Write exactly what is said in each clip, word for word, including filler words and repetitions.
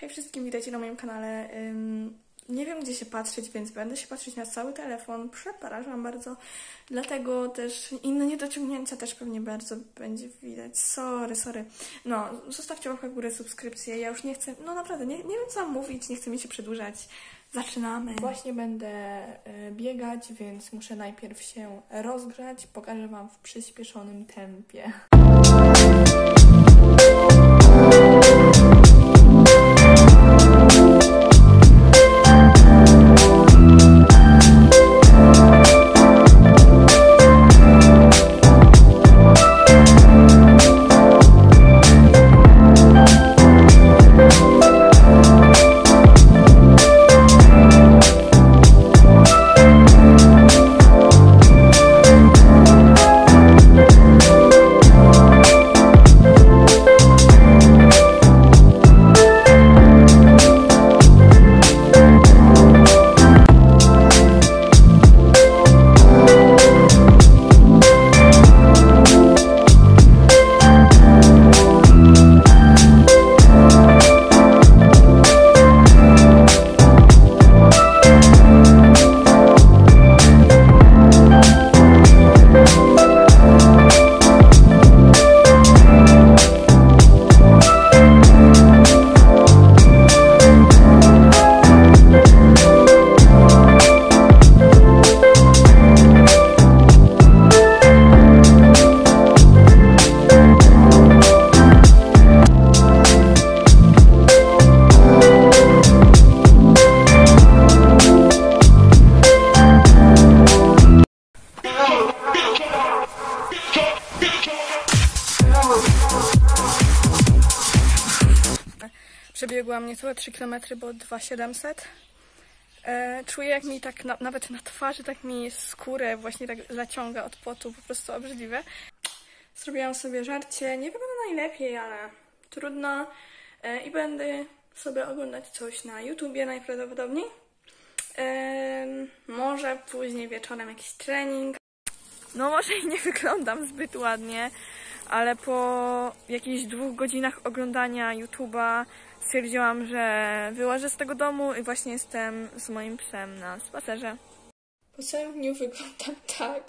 Hej wszystkim, witajcie na moim kanale. Ym, nie wiem gdzie się patrzeć, więc będę się patrzeć na cały telefon. Przepraszam bardzo. Dlatego też inne niedociągnięcia też pewnie bardzo będzie widać. Sorry, sorry. No, zostawcie łapkę w górę, subskrypcję. Ja już nie chcę, no naprawdę, nie, nie wiem co mam mówić, nie chcę mi się przedłużać. Zaczynamy. Właśnie będę y, biegać, więc muszę najpierw się rozgrzać. Pokażę wam w przyspieszonym tempie. Przebiegłam niecałe trzy kilometry, bo dwa tysiące siedemset. E, czuję jak mi tak na, nawet na twarzy tak mi skórę właśnie tak zaciąga od potu, po prostu obrzydliwe. Zrobiłam sobie żarcie, nie wygląda najlepiej, ale trudno. E, I będę sobie oglądać coś na YouTubie najprawdopodobniej. E, może później wieczorem jakiś trening. No może i nie wyglądam zbyt ładnie, ale po jakichś dwóch godzinach oglądania YouTube'a stwierdziłam, że wyłażę z tego domu i właśnie jestem z moim psem na spacerze. Po całym dniu wyglądam tak.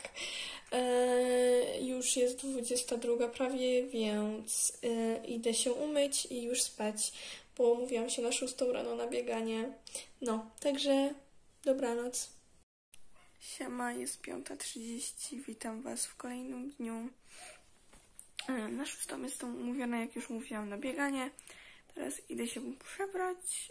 Eee, już jest dwudziesta druga prawie, więc e, idę się umyć i już spać, bo umówiłam się na szóstą rano na bieganie. No, także dobranoc. Siema, jest piąta trzydzieści, witam was w kolejnym dniu. Na szóstą jestem umówiona, jak już mówiłam, na bieganie. Teraz idę się przebrać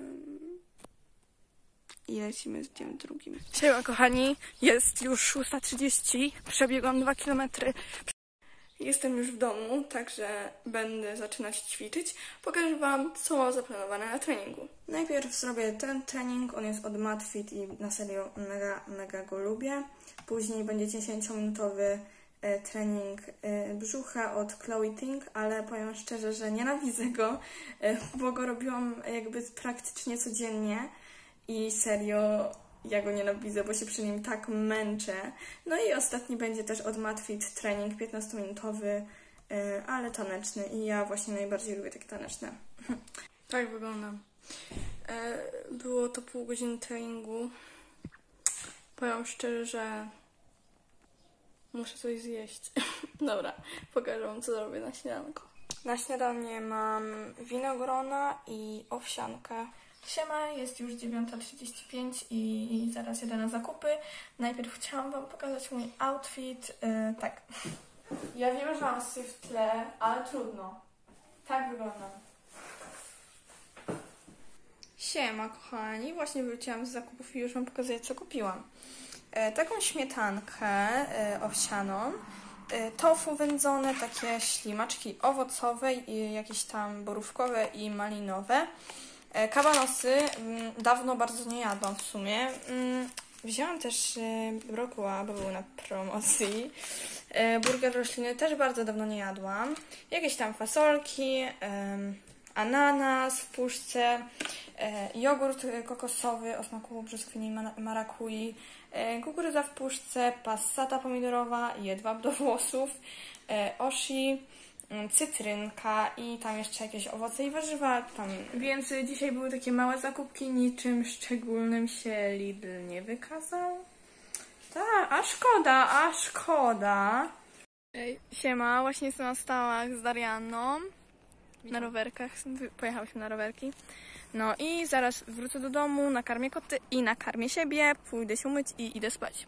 yy... i lecimy z dniem drugim. Siema kochani, jest już szósta trzydzieści, przebiegłam dwa kilometry. Jestem już w domu, także będę zaczynać ćwiczyć. Pokażę wam, co mam zaplanowane na treningu. Najpierw zrobię ten trening, on jest od MadFit i na serio mega, mega go lubię. Później będzie dziesięciominutowy trening brzucha od Chloe Ting, ale powiem szczerze, że nienawidzę go, bo go robiłam jakby praktycznie codziennie i serio ja go nienawidzę, bo się przy nim tak męczę. No i ostatni będzie też od MadFit trening piętnastominutowy, ale taneczny i ja właśnie najbardziej lubię takie taneczne. Tak wyglądam. Było to pół godziny treningu. Powiem szczerze, że muszę coś zjeść. Dobra, pokażę wam, co zrobię na śniadanko. Na śniadanie mam winogrona i owsiankę. Siema, jest już dziewiąta trzydzieści pięć i, i zaraz jedę na zakupy. Najpierw chciałam wam pokazać mój outfit. Yy, tak. Ja wiem, że mam syf w tle, ale trudno. Tak wyglądam. Siema, kochani. Właśnie wróciłam z zakupów i już wam pokazuję, co kupiłam. Taką śmietankę owsianą, tofu wędzone, takie ślimaczki owocowe, i jakieś tam borówkowe i malinowe. Kabanosy, dawno bardzo nie jadłam w sumie. Wzięłam też brokuła, bo był na promocji. Burger rośliny też bardzo dawno nie jadłam. Jakieś tam fasolki, ananas w puszce, jogurt kokosowy o smaku brzoskwini i marakui, kukurydza w puszce, passata pomidorowa, jedwab do włosów, oshi, cytrynka i tam jeszcze jakieś owoce i warzywa. Tam. Więc dzisiaj były takie małe zakupki, niczym szczególnym się Lidl nie wykazał. Tak, a szkoda, a szkoda. Ej, siema, właśnie jestem na stałach z Darianną. Na rowerkach, pojechałyśmy na rowerki. No i zaraz wrócę do domu, nakarmię koty i nakarmię siebie, pójdę się umyć i idę spać.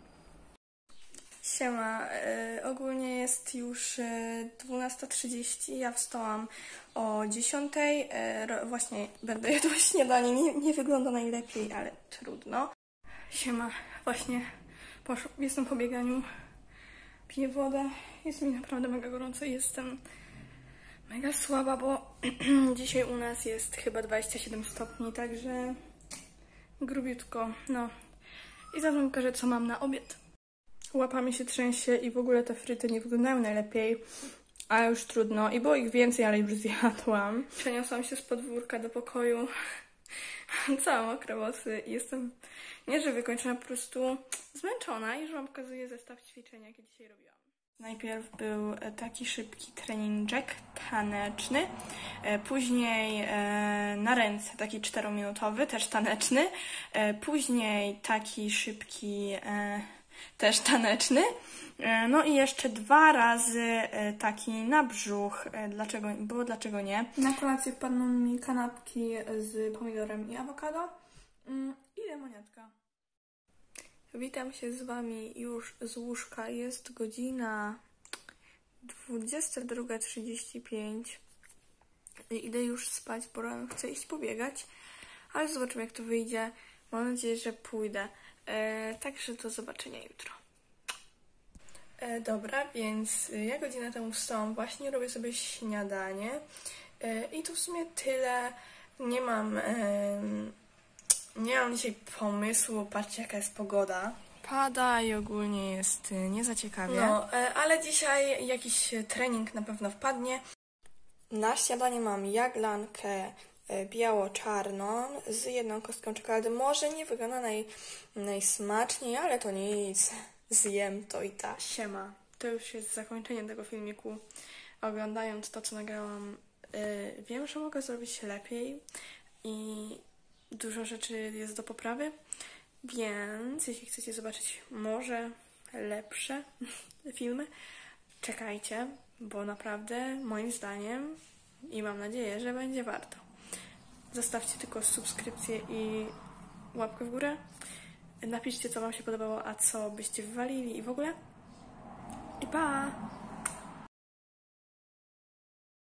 Siema, y, ogólnie jest już y, dwunasta trzydzieści, ja wstałam o dziesiątej, y, właśnie będę jadła śniadanie, nie, nie wygląda najlepiej, ale trudno. Siema, właśnie poszło, jestem po bieganiu, piję wodę, jest mi naprawdę mega gorąco i jestem mega słaba, bo dzisiaj u nas jest chyba dwadzieścia siedem stopni, także grubiutko, no. I zaraz wam pokażę, co mam na obiad. Łapa mi się trzęsie i w ogóle te fryty nie wyglądają najlepiej, ale już trudno. I było ich więcej, ale już zjadłam. Przeniosłam się z podwórka do pokoju, cała mokre włosy i jestem nie, że wykończona, po prostu zmęczona i już wam pokazuję zestaw ćwiczeń, jakie dzisiaj robiłam. Najpierw był taki szybki treninżek taneczny, później na ręce taki czterominutowy, też taneczny, później taki szybki, też taneczny, no i jeszcze dwa razy taki na brzuch, dlaczego, bo dlaczego nie. Na kolację wpadną mi kanapki z pomidorem i awokado i lemoniatka. Witam się z wami już z łóżka. Jest godzina dwudziesta druga trzydzieści pięć i idę już spać, bo rano chcę iść pobiegać, ale zobaczymy, jak to wyjdzie. Mam nadzieję, że pójdę. E, także do zobaczenia jutro. E, dobra, więc ja godzinę temu wstałam, właśnie robię sobie śniadanie e, i to w sumie tyle. Nie mam... E, Nie mam dzisiaj pomysłu, patrzcie jaka jest pogoda. Pada i ogólnie jest nie za ciekawie. No, ale dzisiaj jakiś trening na pewno wpadnie. Na śniadanie mam jaglankę biało-czarną z jedną kostką czekolady. Może nie wygląda naj, najsmaczniej, ale to nic. Zjem to i tak. Siema. To już jest zakończenie tego filmiku. Oglądając to, co nagrałam, yy, wiem, że mogę zrobić lepiej i dużo rzeczy jest do poprawy, więc jeśli chcecie zobaczyć może lepsze filmy, czekajcie, bo naprawdę moim zdaniem i mam nadzieję, że będzie warto. Zostawcie tylko subskrypcję i łapkę w górę. Napiszcie, co wam się podobało, a co byście wywalili i w ogóle. I pa!